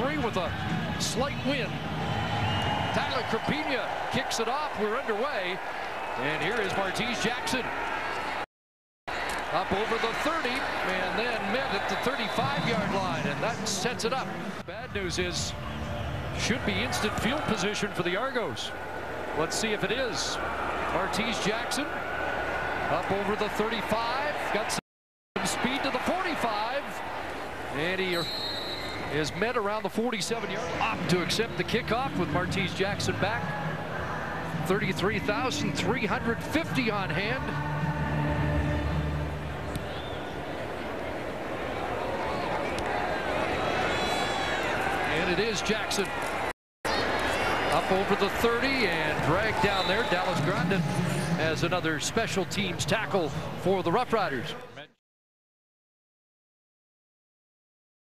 33 with a slight wind. Tyler Crapina kicks it off. We're underway. And here is Martese Jackson. Up over the 30 and then met at the 35-yard line, and that sets it up. Bad news is, should be instant field position for the Argos. Let's see if it is. Martese Jackson up over the 35, got some speed to the 45, and he is met around the 47-yard line. Up to accept the kickoff with Martese Jackson back. 33,350 on hand. And it is Jackson. Up over the 30 and dragged down there. Dallas Grandin has another special teams tackle for the Rough Riders.